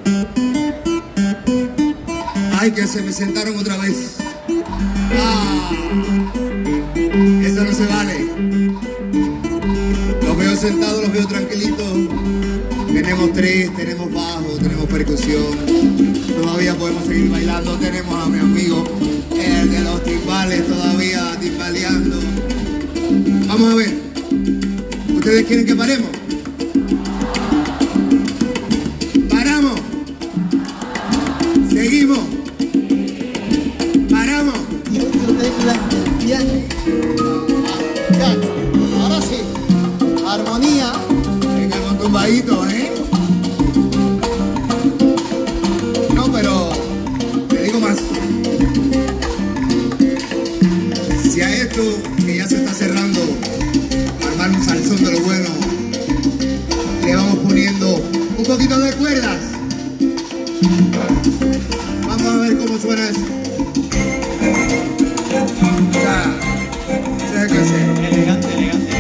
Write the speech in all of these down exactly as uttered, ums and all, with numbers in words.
Ay, que se me sentaron otra vez. Ah, eso no se vale. Los veo sentados, los veo tranquilitos. Tenemos tres, tenemos bajo, tenemos percusión. Todavía podemos seguir bailando. Tenemos a mi amigo, el de los timbales, todavía timbaleando. Vamos a ver. ¿Ustedes quieren que paremos? Paramos. Seguimos. Paramos. Ya, ahora sí. Armonía. Venga con tumbadito, ¿eh? No, pero te digo más. Si a esto que ya se está cerrando, armar un salsón de lo bueno, le vamos poniendo un poquito de cuerdas. Vamos a ver cómo suena eso. Ya, sé que sé. Elegante, elegante,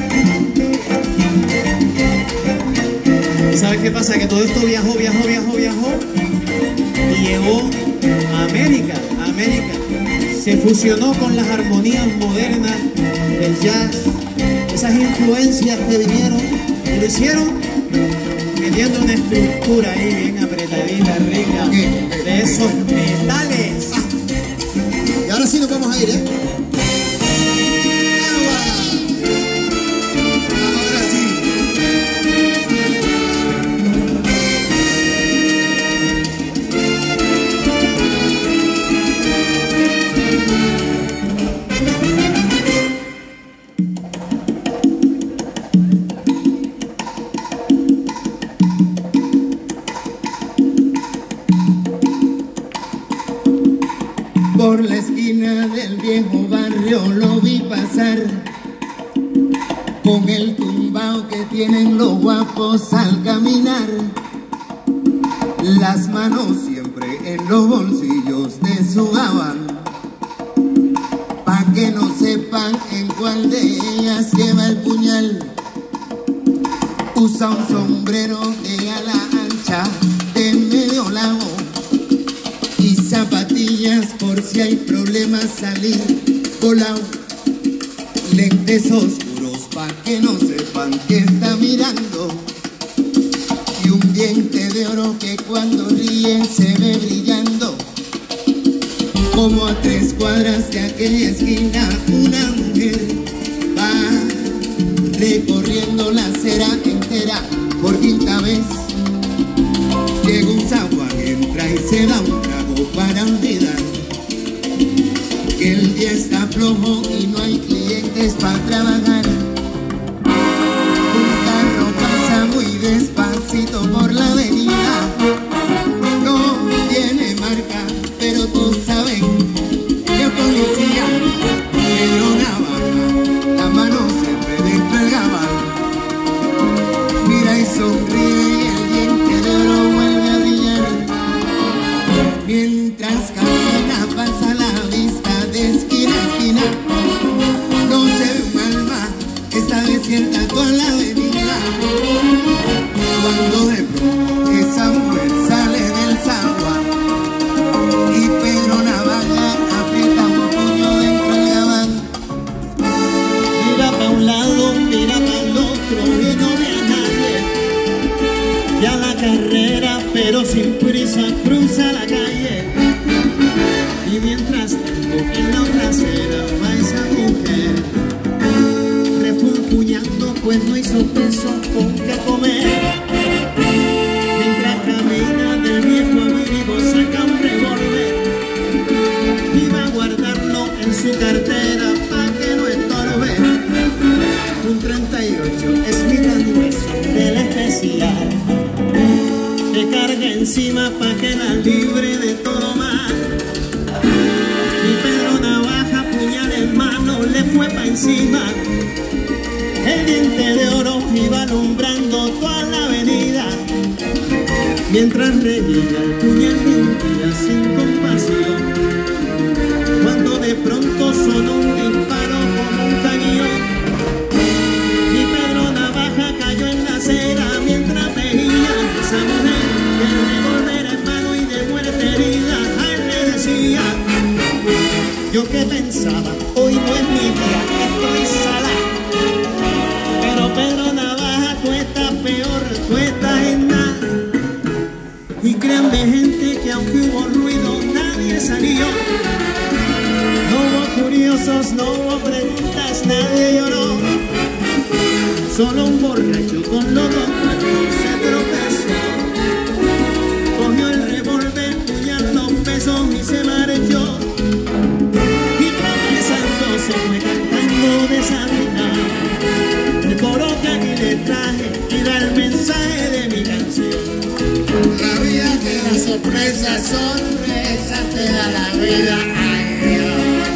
elegante. ¿Sabes qué pasa? Que todo esto viajó, viajó, viajó, viajó y llegó a América, a América. Se fusionó con las armonías modernas del jazz, esas influencias que vinieron y lo hicieron metiendo una estructura ahí bien apretadita, rica, de esos metales. Y ahora sí nos vamos a ir, ¿eh? Ahora sí. Por la esquina del viejo barrio lo vi pasar, con el tumbao que tienen los guapos al caminar, las manos siempre en los bolsillos de su gabán, pa' que no sepan en cuál de ellas lleva el puñal. Usa un sombrero de ala ancha de medio lado y zapatillas por si hay problemas salir volado. Lentes oscuros pa' que no sepan que está mirando, y un diente de oro que cuando ríe se ve brillando. Como a tres cuadras de aquella esquina una mujer va recorriendo la acera entera por quinta vez. Llega un zaguán, entra y se da un trago para olvidar que el día está flojo y no hay clientes para trabajar. Un carro pasa muy despacito por la avenida, no tiene marca, pero todos saben que es policía. Pero navaja, la mano siempre dentro del gabán, mira y sonríe y el diente de oro vuelve a brillar. Mientras camina pasa la vista de esquina a esquina, no se ve un alma, está desierta toda la avenida. Cuando de pronto esa mujer sale del zaguán y Pedro Navaja aprieta un puño dentro del gabán. Mira pa' un lado, mira pa' el otro y no ve a nadie. Ya la carrera, pero sin prisa, cruza la calle. Y mientras tanto en la otra acera va esa mujer refunfuñando, pues no hizo peso con qué comer. Mientras camina del viejo abrigo saca un revólver y va a guardarlo en su cartera pa' que no estorbe. Un treinta y ocho Smith and Wesson del especial que carga encima pa' que la libre de todo mal. Y Pedro Navaja, puñal en mano, le fue pa' encima. El diente de oro iba alumbrando toda la avenida, mientras reía el puñal de un día sin compasión. Cuando de pronto sonó un disparo como un cañón y Pedro Navaja cayó en la acera mientras veía a esa mujer que el revólver Yo que pensaba, hoy no es mi día, estoy sala. Pero Pedro Navaja, tú estás peor, tú estás en nada. Y créanme gente que aunque hubo ruido, nadie salió. No hubo curiosos, no hubo preguntas, nadie lloró. Solo un borracho con los dos muertos se tropezó. Cogió el revólver, puñal, dos pesos y se marchó. Y tropezando se fue cantando desafinado. El coro que aquí le traje y da el mensaje de mi canción. La vida te da sorpresas, sorpresas te da la vida. Ay, Dios.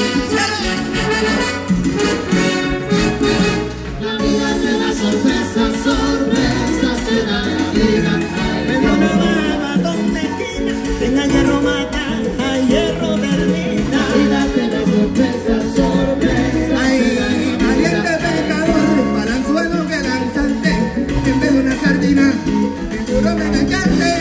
La vida te da sorpresas, sorpresas te da la vida. Pero Navaja, donde esquina, tenga hierro mata, a hierro termina. La vida te da sorpresas, sorpresas. Ay, valiente pecador, para el suelo que lanzaste, en vez de una sardina, seguro me engañaste.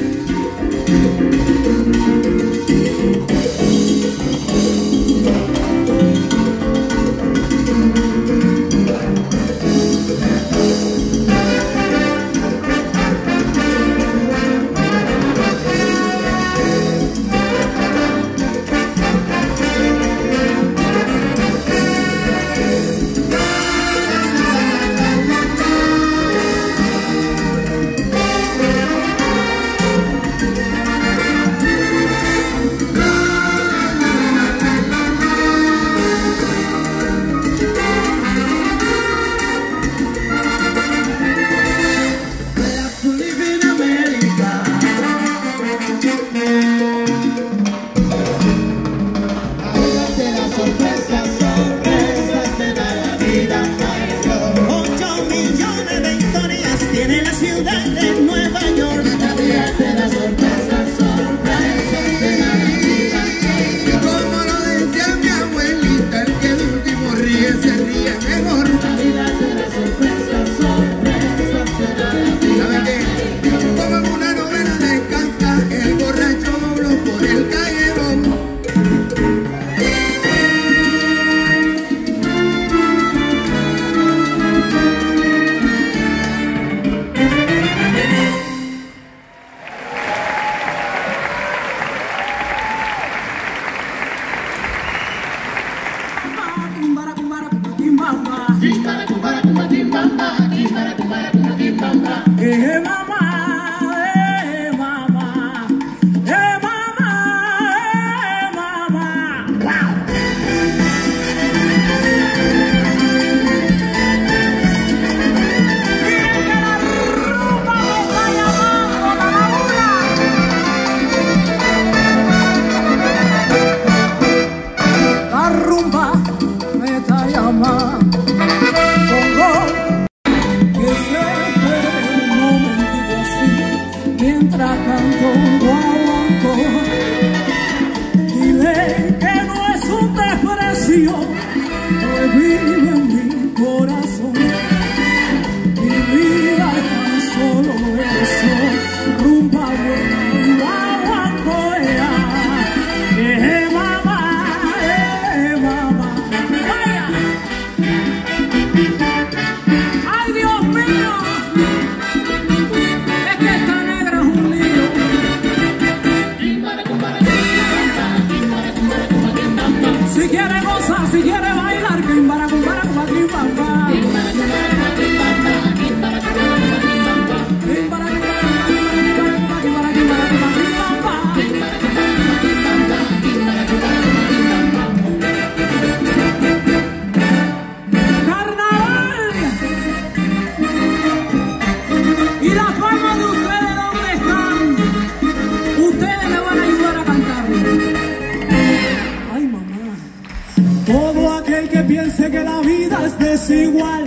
Desigual.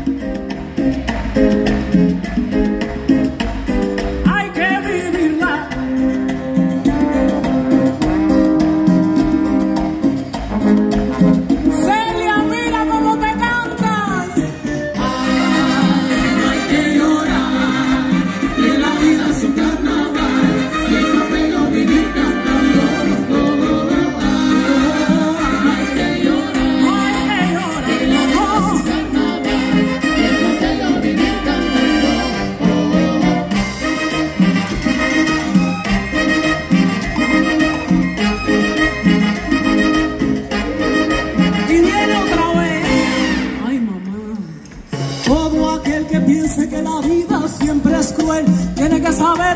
Hay que vivirla. Celia, mira cómo te cantan. Ay, no hay que llorar. Y la vida es un carnaval. Y es más bello vivir cantando todo.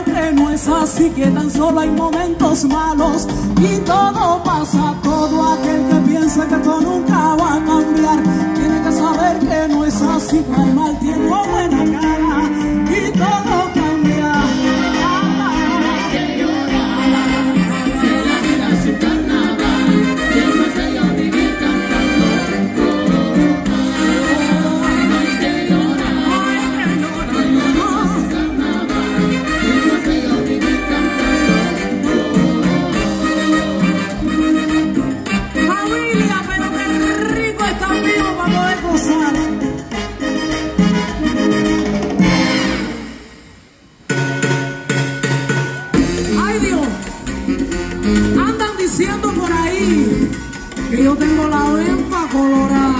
que no es así, que tan solo hay momentos malos y todo pasa. Todo aquel que piensa que esto nunca va a cambiar tiene que saber que no es así, que hay mal tiempo, buena cara y todo cambia. Que yo tengo la bemba colorada.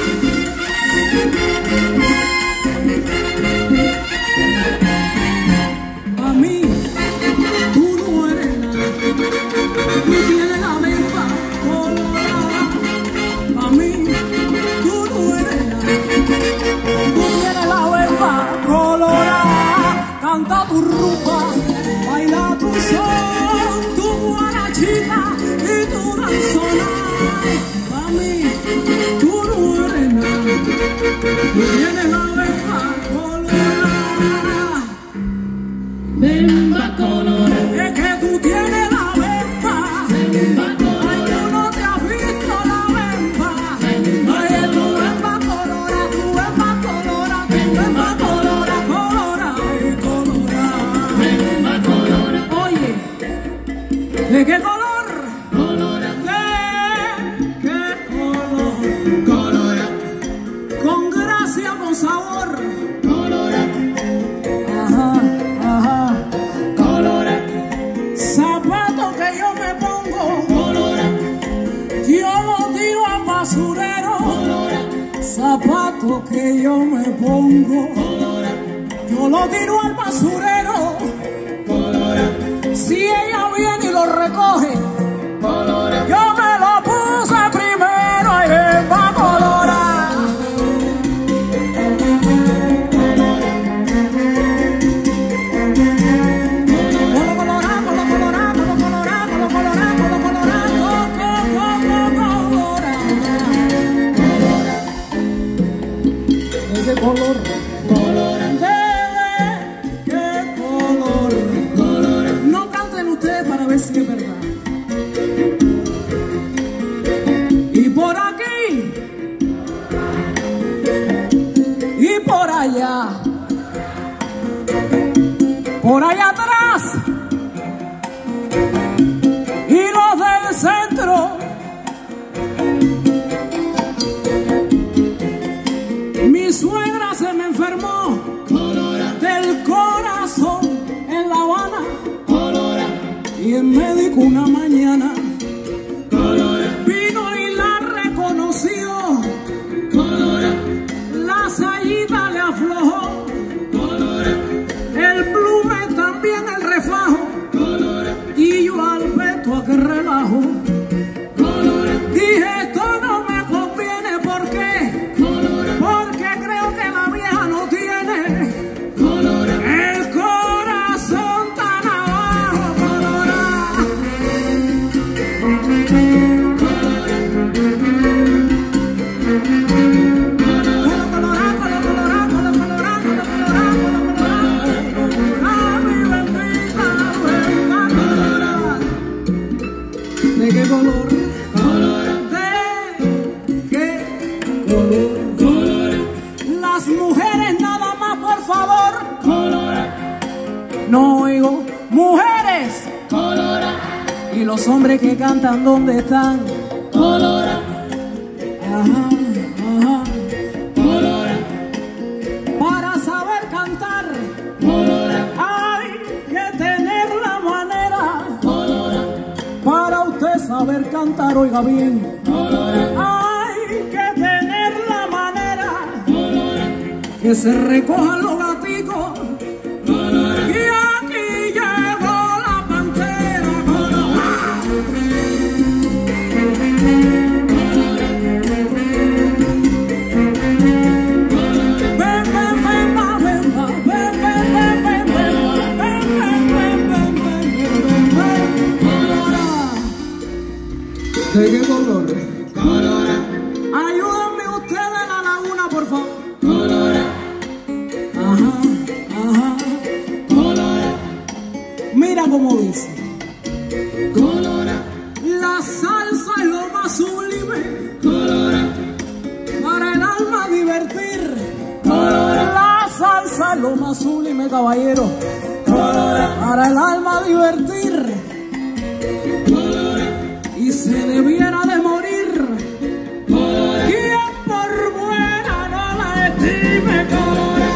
A mí, tú no eres nada. Tú tienes la bemba colorada. A mí, tú no eres nada. Tú tienes la bemba colorada. Canta tu rumba, baila tu son, tu guarachita y tu danzona. A mí, tú no eres nada, tú tienes la bemba colorada. Bemba colorada. Es que tú tienes la bemba. Bemba colorada. Ay, tú no te has visto la bemba. Ay, tu bemba colorada, tu bemba colorada, tu bemba colorada, colorada y colorada. Bemba colorada. Oye, ¿de qué color? Con sabor. Colora. Ajá, ajá. Colora. Zapato que yo me pongo. Colora. Yo lo tiro al basurero. Colora. Zapato que yo me pongo. Colora. Yo lo tiro al basurero. Colora. Si ella viene y lo recoge. Colora. Yo me lo puse primero y bemba colora. Color, color, ¿de qué color? Color. No canten ustedes para ver si es verdad. Y por aquí, y por allá, por allá atrás, y los del centro. Mi suegra se me enfermó. Colora. Del corazón en La Habana. Colora. Y el médico una mañana Colora. vino y la reconoció. Colora. La sayita le aflojó. Colora. El plume también el refajo. Colora. Y yo al veto a que relajo. Colora. Dije, esto no me conviene. ¿Por qué? Colora. Porque creo que la vieja no tiene Colora. el corazón tan abajo. Colora. ¿De qué color? Colora. ¿De qué color? Colora. Las mujeres nada más, por favor. Colora. No oigo. Mujeres. Colora. Y los hombres que cantan, ¿dónde están? Colora. Ajá, ajá. Colora. Para saber cantar Colora. hay que tener la manera. Colora. Para usted saber cantar, oiga bien, Colora. hay que tener la manera. Colora. Que se recojan los gaticos. Colora. Y aquí llegó la pantera. Colora. Ven, ven, ven, va, ven, va, ven, ven, ven, ven, ven, ven, ven, ¿De qué color? Colora, Ayúdenme ustedes en la laguna, por favor. colora, Ajá, ajá. colora, Mira cómo dice. colora, La salsa es lo más sublime colora, para el alma divertir. colora, La salsa es lo más sublime, caballero, colora, para el alma divertir. colora, Y se debiera de morir colora, quien por buena no la estime. Colora,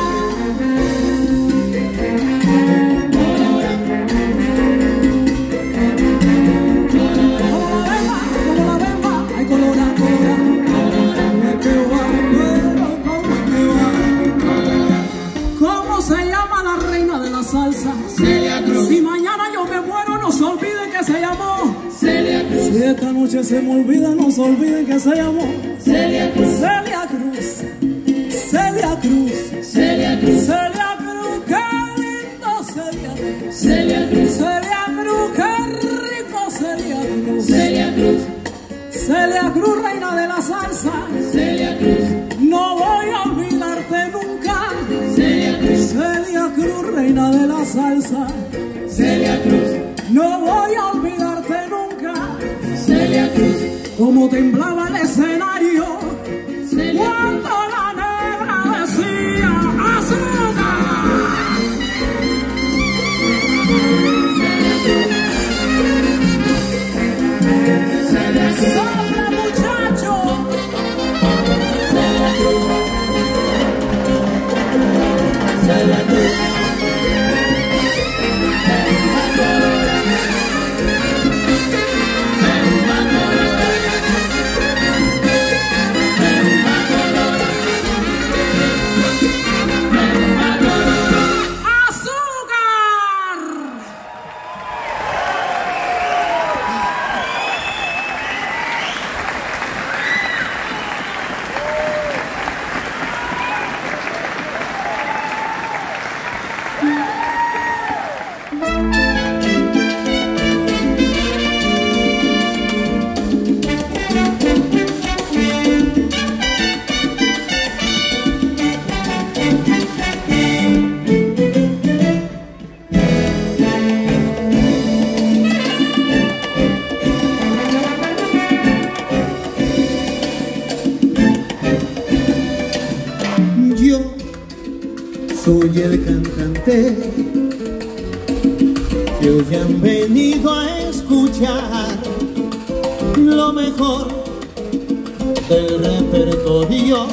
colora, como la bemba, ay colora, colora, colora, que va, pero como que va. ¿Cómo se llama la reina de la salsa? Celia Cruz, Si mañana yo me muero, no se olviden que se llamó. Celia Cruz, Si esta noche se me olvida, no se olviden que se llamó Celia Cruz, Celia Cruz. Celia Cruz. Celia Cruz, Celia Cruz, qué lindo Celia Cruz. Celia Cruz, Celia Cruz, qué rico Celia Cruz. Celia Cruz, Celia Cruz, reina de la salsa. Celia Cruz, No voy a olvidarte nunca. Celia Cruz, Celia Cruz, reina de la salsa. Celia Cruz, No voy a olvidarte nunca. Celia Cruz, Como temblaba el escenario Celia Cruz, cuando la negra decía azúcar. ¡Sopla, muchacho! Celia Cruz, ¡Azúcar! Yo soy el cantante que hoy han venido a escuchar lo mejor del repertorio.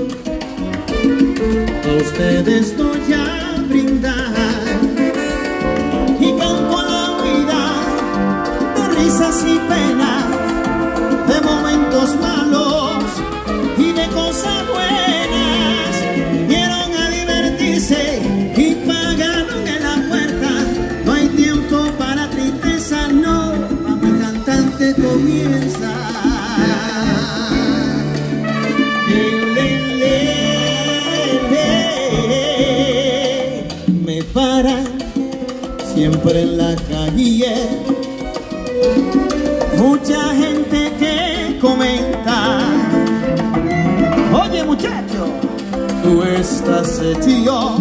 A ustedes voy a brindar y canto a la vida de risas y penas, de momentos malos y de cosas buenas. Vieron a divertirse y pagaron en la puerta. No hay tiempo para tristeza, no, mi cantante comienza. Le, le, le, le. Me paran siempre en la calle mucha gente que comenta: oye muchacho, tú estás hecho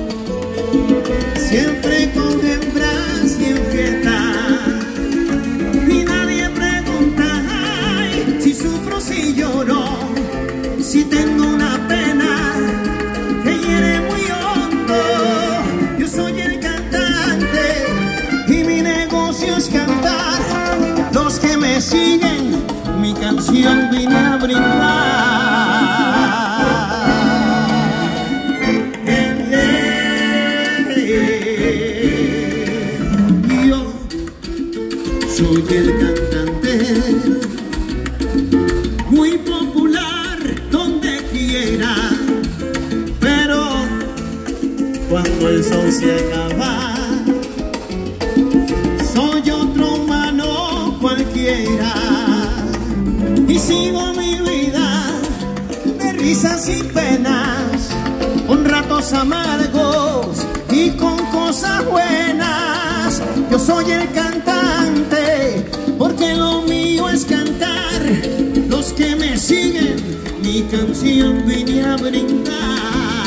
siempre con hembras y en fiesta. Y nadie pregunta, ay, si sufro, si lloro, si tengo una pena que hiere muy hondo. Yo soy el cantante y mi negocio es cantar. Los que me siguen, mi canción vine a brindar. Yo soy el cantante muy popular donde quiera, pero cuando el sol se acaba, soy otro humano cualquiera. Y sigo mi vida de risas y penas, con ratos amargos y con cosas buenas. Yo soy el cantante, porque lo mío es cantar. Los que me siguen, mi canción vine a brindar.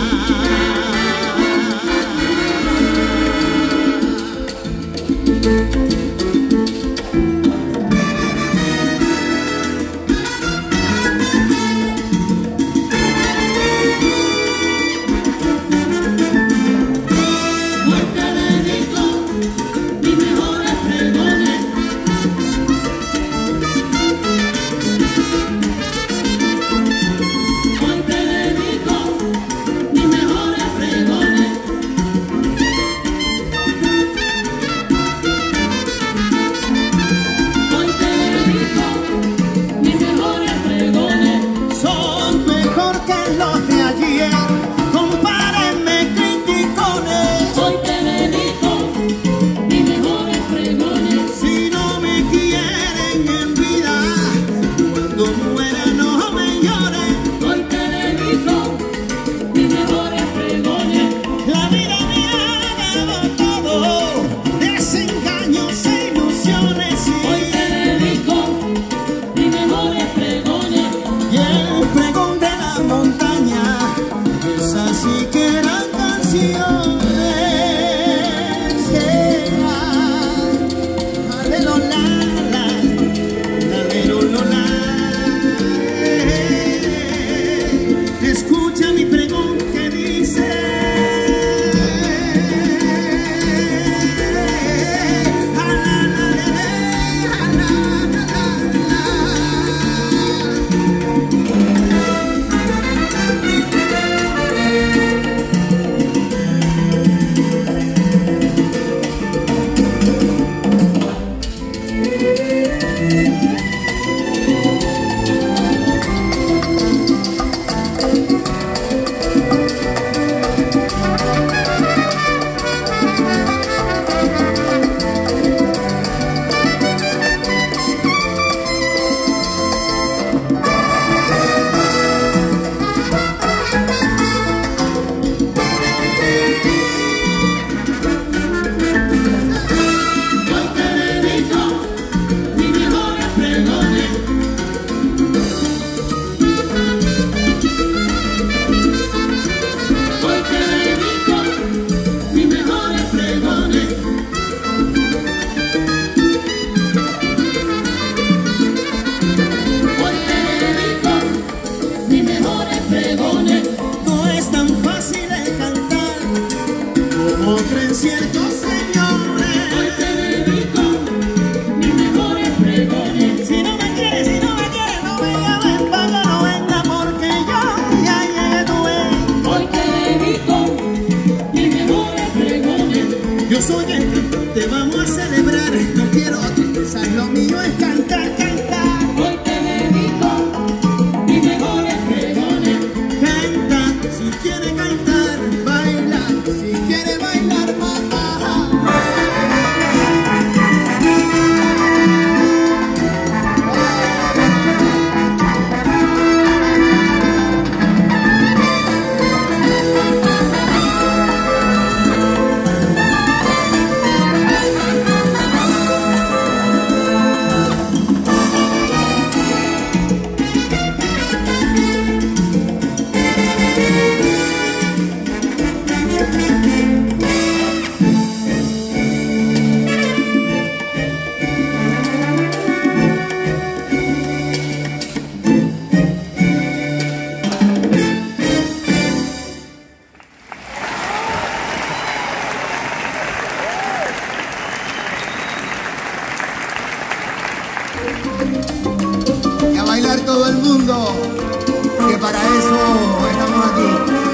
Y a bailar todo el mundo, que para eso estamos aquí.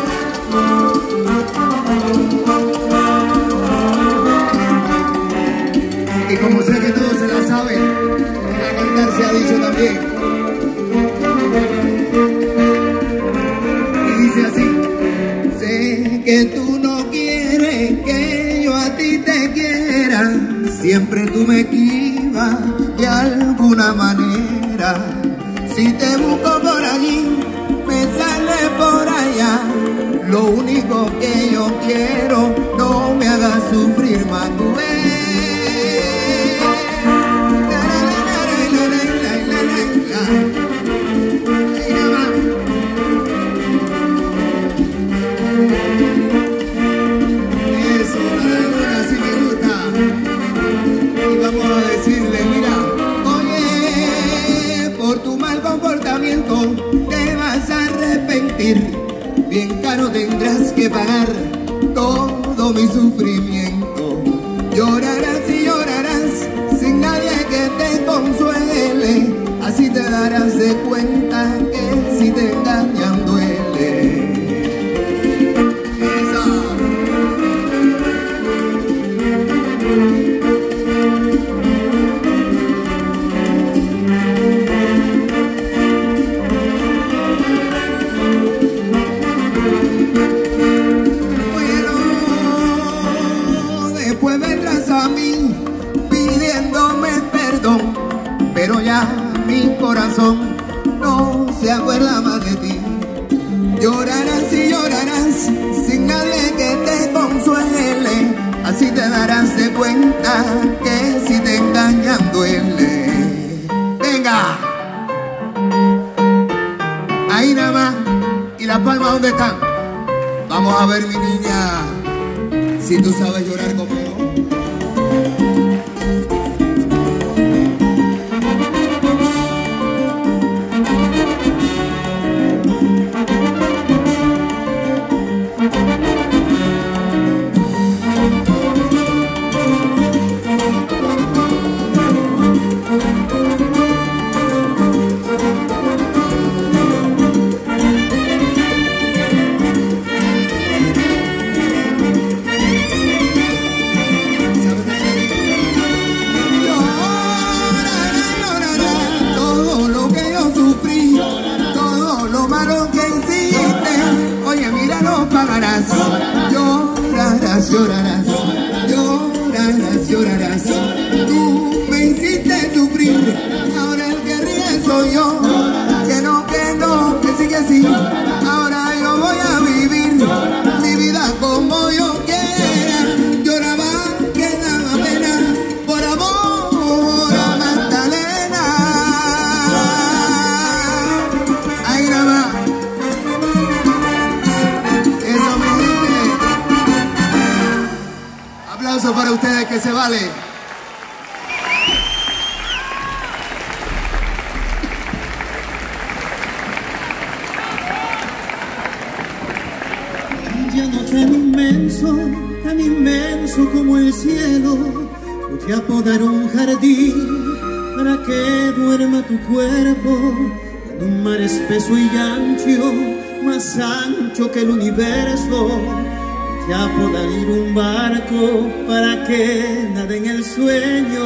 Y como sé que todos se la saben, a cantar se ha dicho también. Y dice así: sé que tú no quieres que yo a ti te quiera, siempre tú me esquivas de alguna manera. Si te busco por allí, me sale por allá. Lo único que yo quiero, no me hagas sufrir más, tú ves. pagar todo mi sufrimiento. Llorarás y llorarás sin nadie que te consuele. Así te darás de cuenta que si te engañan duele. Pero ya mi corazón no se acuerda más de ti. Llorarás y llorarás sin nadie que te consuele. Así te darás de cuenta que si te engañan duele. Venga, ahí nada más. ¿Y las palmas dónde están? Vamos a ver, mi niña, si tú sabes llorar conmigo. Llorarás, llorarás, llorarás, llorarás. Tú me hiciste sufrir, ahora el que ríe soy yo. Que no, que no, que sí, que sí. Ahora yo voy a vivir mi vida como yo quiera. Lloraba, que daba pena, por amor a Magdalena. Ahí nada más. Aplauso para ustedes, que se vale. Ya no tan inmenso, tan inmenso como el cielo, voy a podar un jardín para que duerma tu cuerpo en un mar espeso y ancho, más ancho que el universo. Ya podrá ir un barco para que nade en el sueño.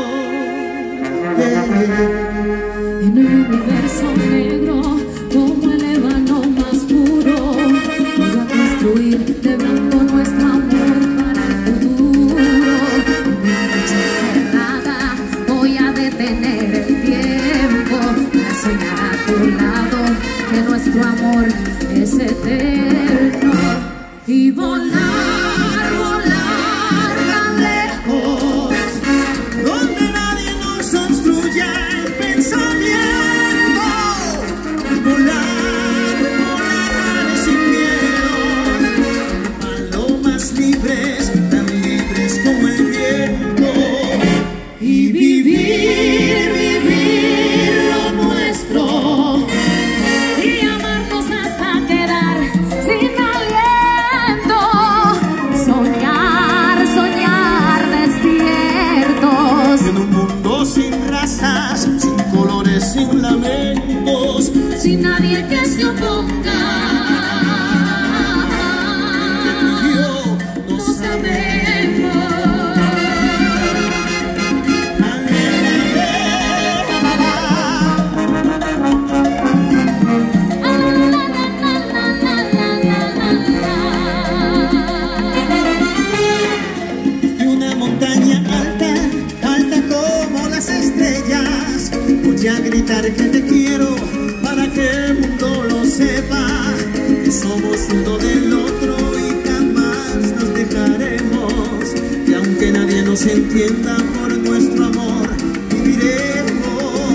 Yeah. En el universo negro, como el ébano más puro, voy a construir de blanco nuestro amor para el futuro. En mi noche cerrada voy a detener el tiempo para soñar a tu lado que nuestro amor es eterno. Y volar, volar tan lejos, donde nadie nos obstruya el pensamiento. Volar, volar sin miedo, palomas libres, tan libres como el viento. Y vivir, vivir lo nuestro, y amarnos hasta quedar sin aliento. Soñar, soñar despiertos en un mundo sin razas, sin colores, sin lamentos, sin nadie que se oponga. que tú y yo no sabemos. De una montaña alta, alta como las estrellas, voy a gritar que te quiero para que el mundo lo sepa, que somos uno del otro y jamás nos dejaremos, que aunque nadie nos entienda por nuestro amor, viviremos.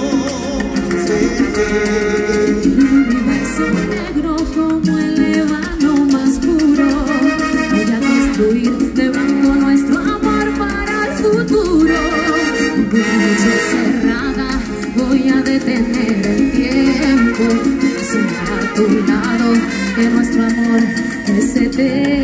El universo negro como el ébano más puro, voy a construir de blanco nuestro amor para el futuro. En mi noche cerrada voy a detener el tiempo, soñar a tu lado que nuestro amor es eterno.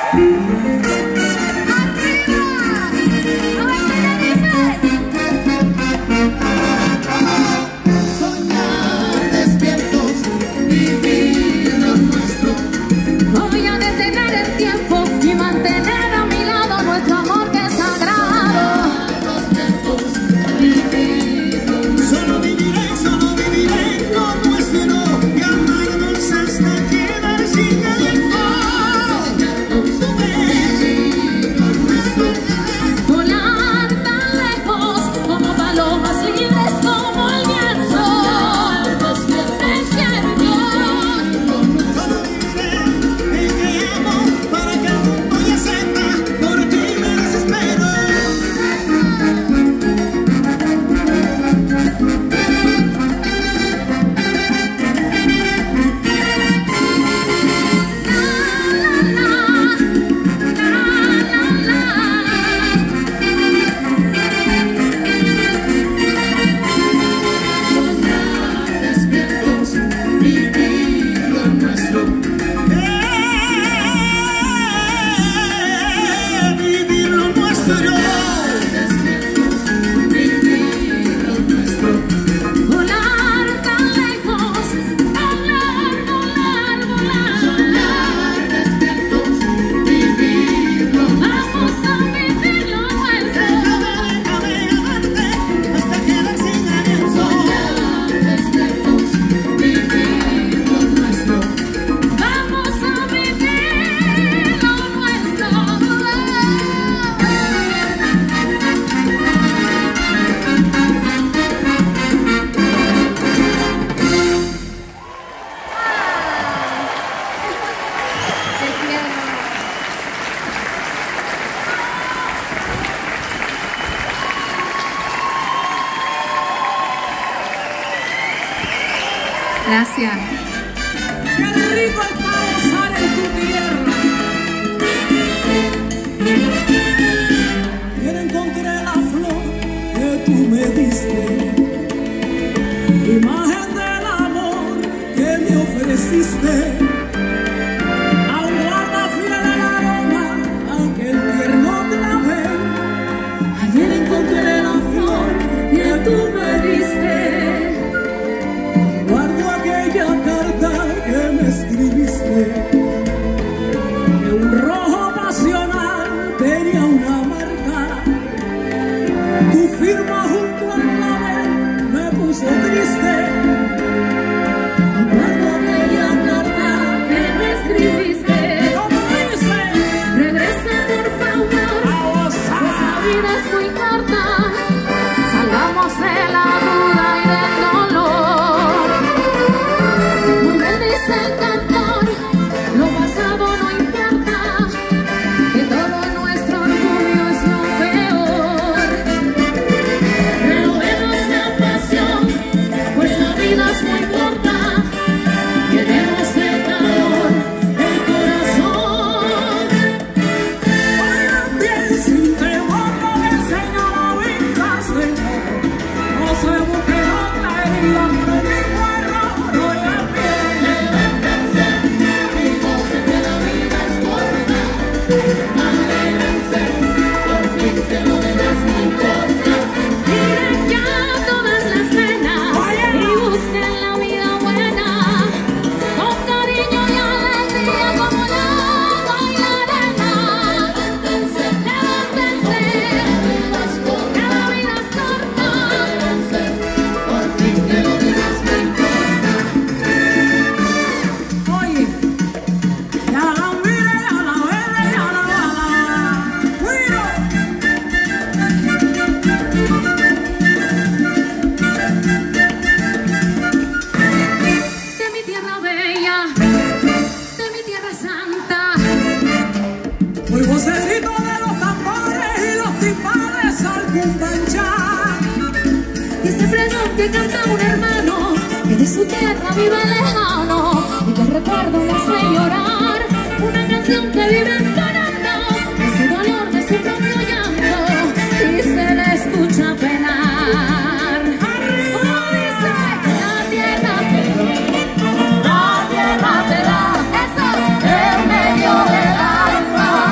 Gracias. Qué rico está gozar en tu tierra. Ayer encontré la flor que tú me diste, imagen del amor que me ofreciste. Aún guarda fiel el aroma, aunque el tierno clavel. Ayer encontré la flor que tú me diste. Que me escribiste, que un rojo pasional tenía una marca, tu firma junto al clavel me puso triste. Recuerdo aquella carta que me escribiste. ¿Cómo dice? Regresa por favor, esa vida es muy corta, salgamos de la duda y del dolor. El cantor, lo pasado no importa, que todo nuestro orgullo es lo peor. Renovemos la pasión, pues la vida es muy corta, queremos el calor, el corazón. Oigan bien, sin temor, lo que el Señor habita, Señor. No sabemos que otra herida, pero mi cuerpo, oigan bien. Alérense, por fin que lo demás no importa. Miren ya todas las penas y busquen la vida buena, con cariño y alegría como el agua y la arena. Levántense, levántense, que la vida es corta. Alérense, por fin que lo demás no importa. Oye, ya la mire, ya la vele, ya la bala. ¡Cuido! De mi tierra bella, de mi tierra santa, Oigo ese grito de los tambores y los timbales al cumbanchá. y ese pregón que canta un hermano que de su tierra vive lejano y que el recuerdo le hace llorar. Una canción que vive entonando de su dolor, de su propio llanto, y se le escucha penar. Como dice, la tierra te da, la tierra te da, eso en medio del alma.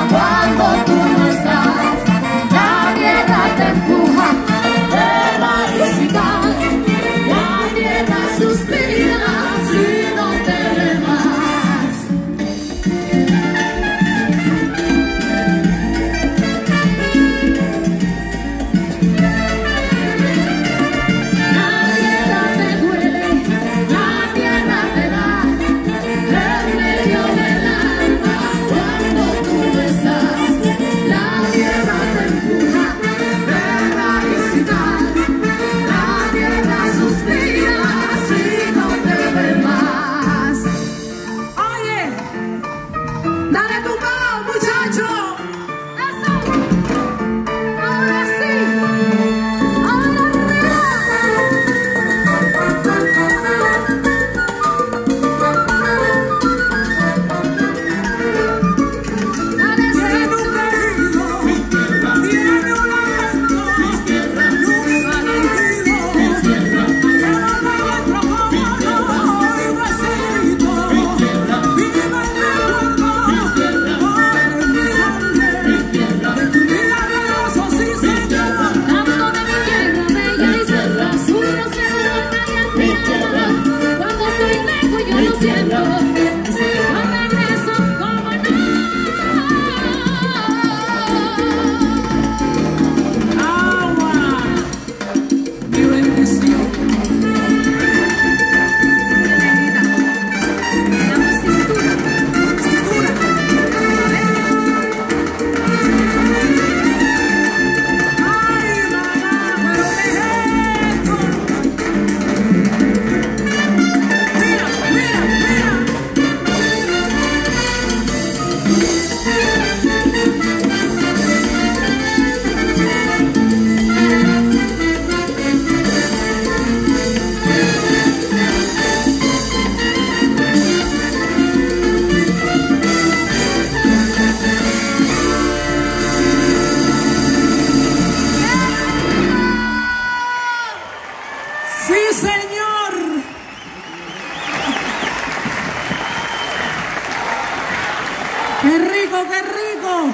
rico, qué rico.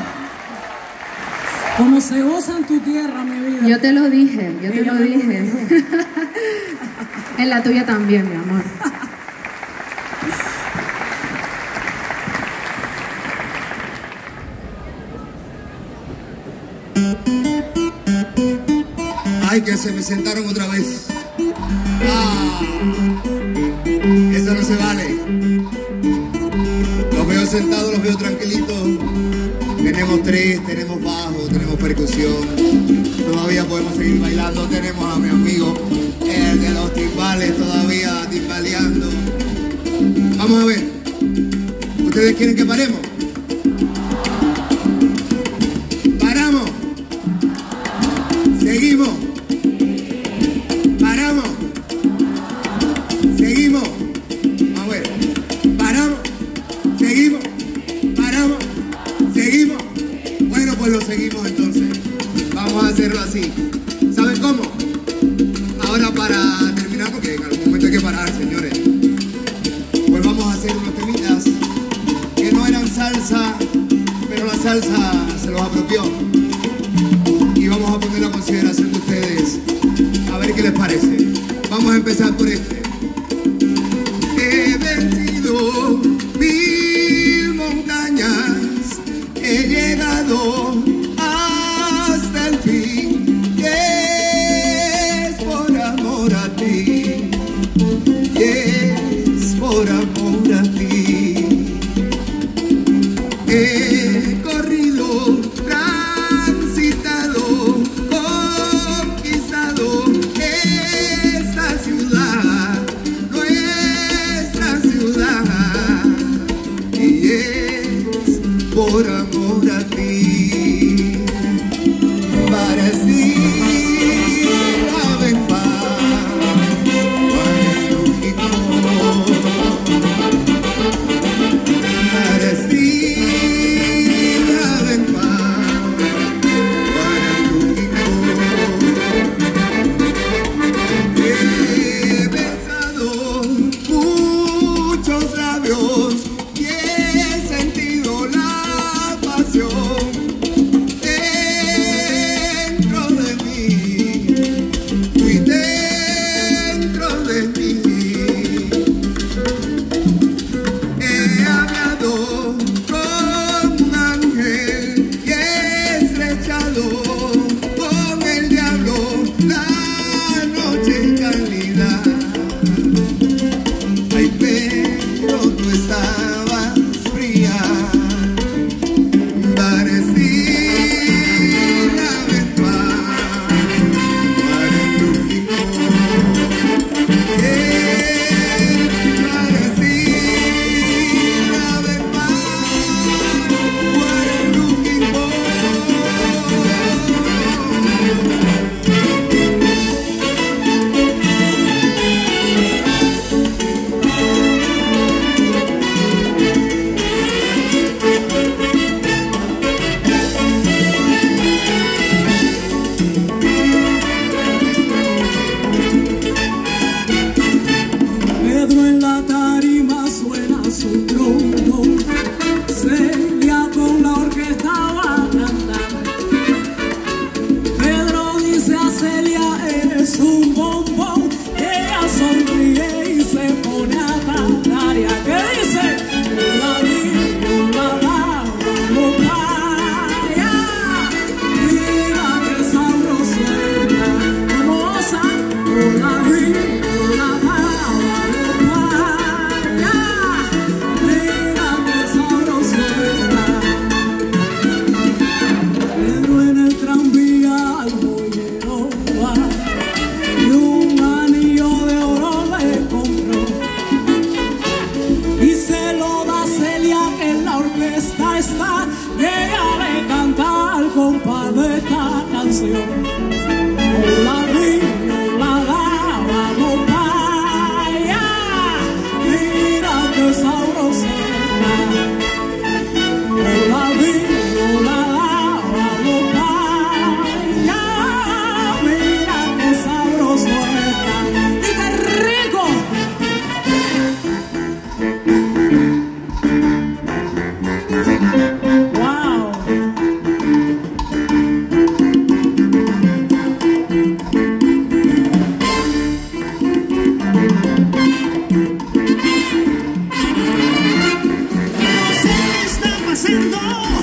Como se goza en tu tierra, mi vida. Yo te lo dije, yo te Ella lo me lo dije. dijo. En la tuya también, mi amor. Ay, que se me sentaron otra vez. Ah, eso no se vale. Los veo sentados, los veo tranquilitos. Tenemos tres, tenemos bajo, tenemos percusión. Todavía podemos seguir bailando. Tenemos a mi amigo, el de los timbales, todavía timbaleando. Vamos a ver. ¿Ustedes quieren que paremos? Paramos. Seguimos. Paramos. Seguimos. A ver. Paramos. Seguimos. Paramos. Seguimos. Bueno, pues lo seguimos entonces. Vamos a hacerlo así. ¿Saben cómo? Ahora para terminar, porque en algún momento hay que parar, señores. Pues vamos a hacer unos temitas que no eran salsa, pero la salsa se los apropió. Y vamos a poner a consideración de ustedes. A ver qué les parece. Vamos a empezar por este. He vencido mil montañas, he llegado hasta el fin. Y es por amor a ti, y es por amor a ti. He corrido, transitado, conquistado esta ciudad, nuestra ciudad, y es por amor a ti. Para ti la venfa, para el único. Para ti la venfa, para el único. He besado muchos labios y he sentido la pasión dentro de mí, y dentro de mí. He hablado con un ángel y he estrechado con el diablo la noche cálida. Ay, pero tú estabas fría. Parecía la venfa, para el único. Parecía la venfa, para el único. Pedro en la tarima suena su trombón, Celia con la orquesta va a cantar. Pedro dice a Celia, eres un bombón. Ella sonríe y se pone a tararear. ¿Qué dice? La vi, la da, vamos para allá. Mira qué sabroso está, como goza. La vi, la da, vamos para allá. Mira qué sabroso está. Pedro en el tranvía al joyero va y un anillo de oro le compró y se lo da a Celia, que en la orquesta está, y ella le canta al compás de esta canción. La vi, la da, vamos para allá. Mira qué sabroso está. La vi, la da, vamos para allá. Mira qué sabroso está. ¡Y qué rico! Thank you.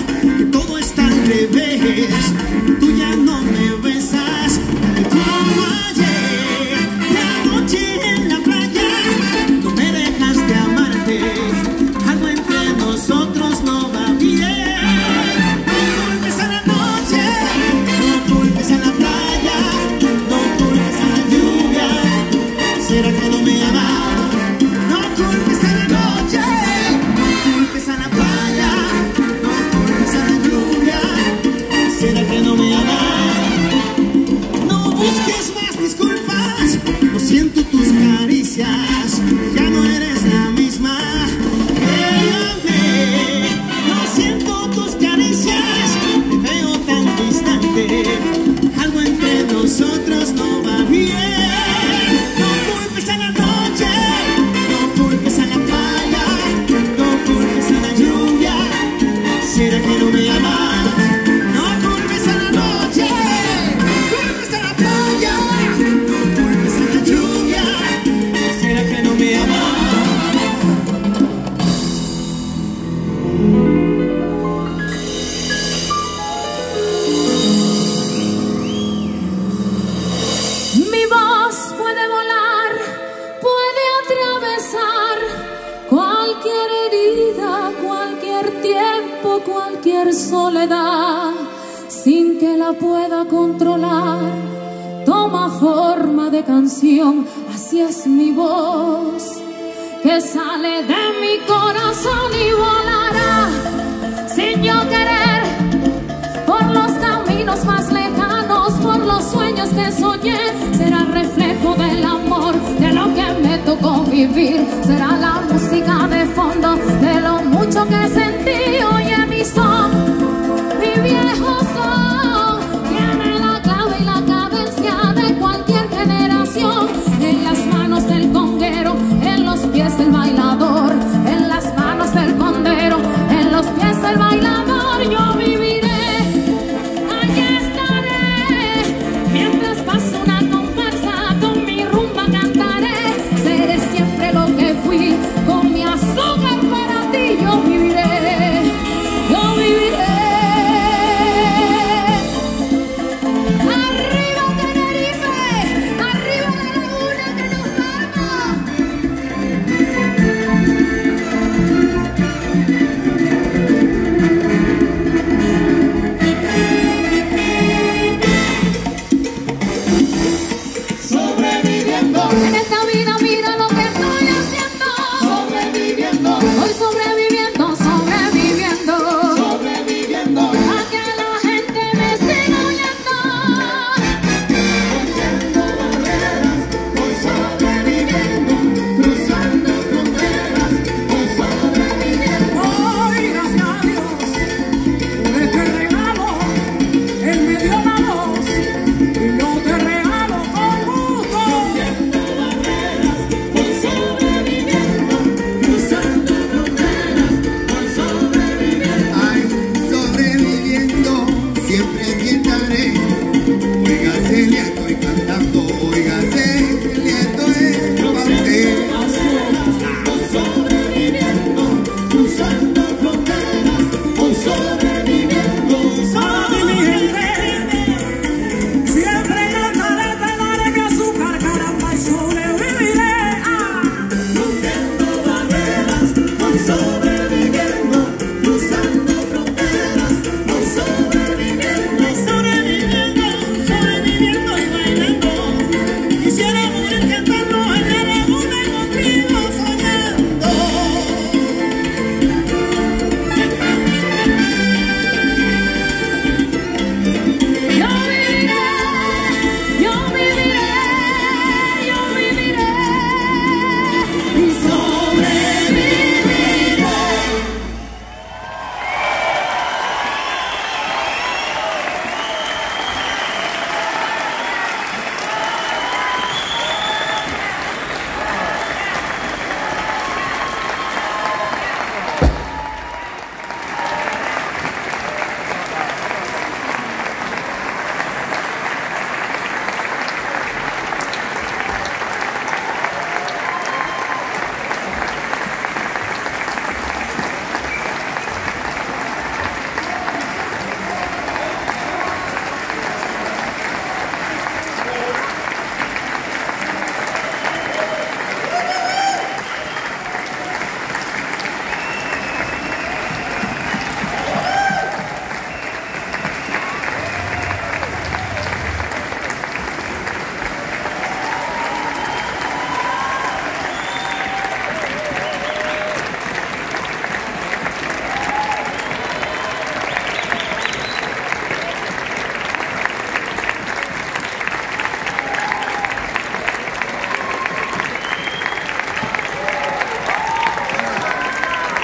que todo está al revés. Tú ya no me besas como ayer, la noche en la playa. No me dejas de amarte, algo entre nosotros no va bien. No culpes a la noche, no culpes a la playa, no culpes a la lluvia. ¿Será que no me amas? No culpes a la noche, no culpes a la playa, no culpes a la lluvia. ¿Será que no me amas? No busques más disculpas, no siento tus caricias, ya no eres la misma que yo amé. No siento tus caricias, te veo tan distante, algo entre nosotros no va bien. No culpes a la noche, no culpes a la playa, no culpes a la lluvia. ¿Será que no me amas? No culpes a la noche, no culpes a la playa, no culpes a la lluvia. ¿Será que no me amas? Mi voz puede volar, puede atravesar cualquier herida, cualquier tiempo, cualquier soledad, sin que la pueda controlar. Toma forma de canción, así es mi voz, que sale de mi corazón y volará sin yo querer por los caminos más lejanos, por los sueños que soñé. Será reflejo del amor, de lo que me tocó vivir. Será la música de fondo de lo mucho que sentí. Oye mi son, mi viejo son, tiene la clave y la cadencia de cualquier generación. En las manos del conguero, en los pies del bailador, en las manos del condero, en los pies del bailador. Yo viviré, allí estaré, mientras pasa una comparsa, con mi rumba cantaré. Seré siempre lo que fui, con mi azúcar para ti yo viviré.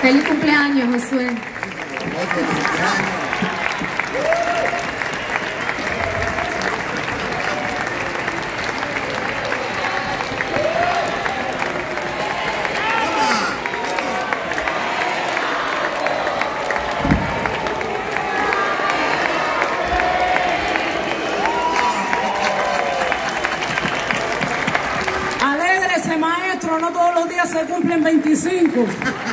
Feliz cumpleaños, Josué. Alégrese, maestro, no todos los días se cumplen veinticinco.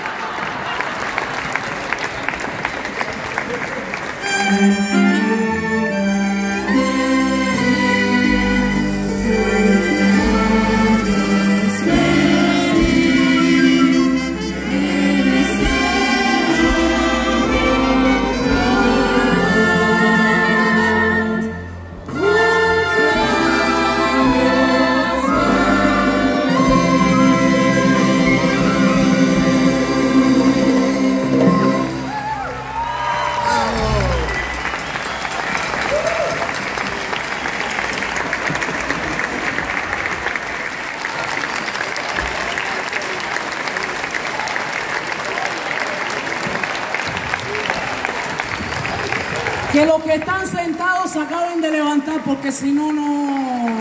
Que los que están sentados se acaben de levantar, porque si no, no,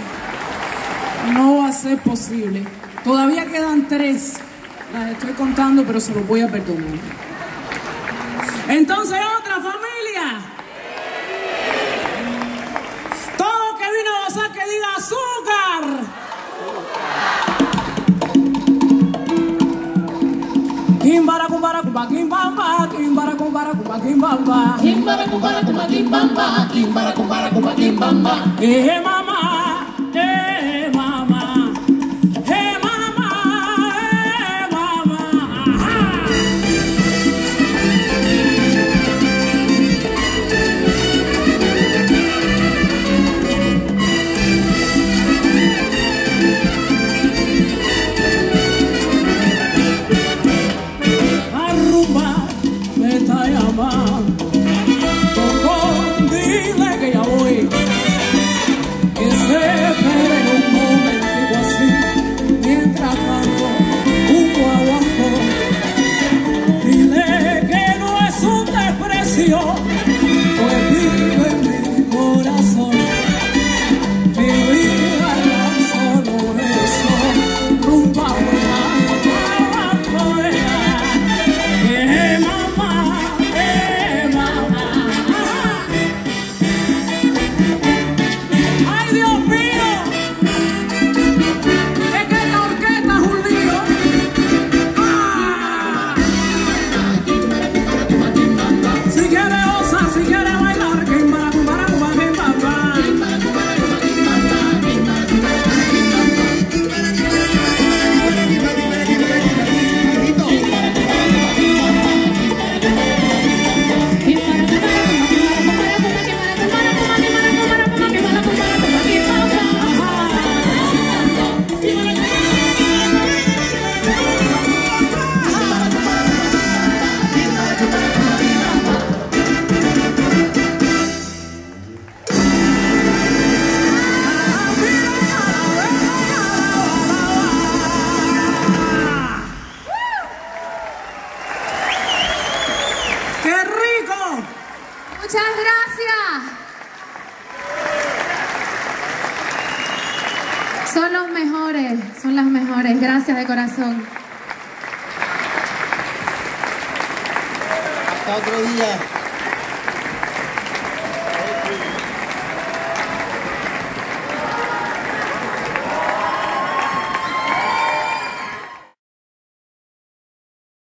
no va a ser posible. Todavía quedan tres. Las estoy contando, pero se los voy a perdonar. Entonces, otra familia. Todo que vino a gozar, que diga azúcar. Kimbara kumbara kumba kimbamba, kimbara kumbara kumba kimbamba, Kimbara kumbara kumba kimbamba, kimbara kumbara kumba kimbamba. eh mama, eh mama, eh mama, eh mama, ajá. La rumba me está llamando, Tocón, dile que ya voy, que se espere un momentico así, mientras tanto un guaguancó, dile que no es un desprecio, pues vive en mi corazón, mi vida era solo eso, rumba buena, guaguancó, eh mamá, eh mamá, ajá. ¡Ay, Dios mío! Es que esta orquesta es un lío. ¡Ah! Si quiere osa, si quiere bailar, kimbara, kumbara, kumba, kimbamba. ¡Qué rico! Muchas gracias. Son los mejores, son las mejores. Gracias de corazón. Hasta otro día.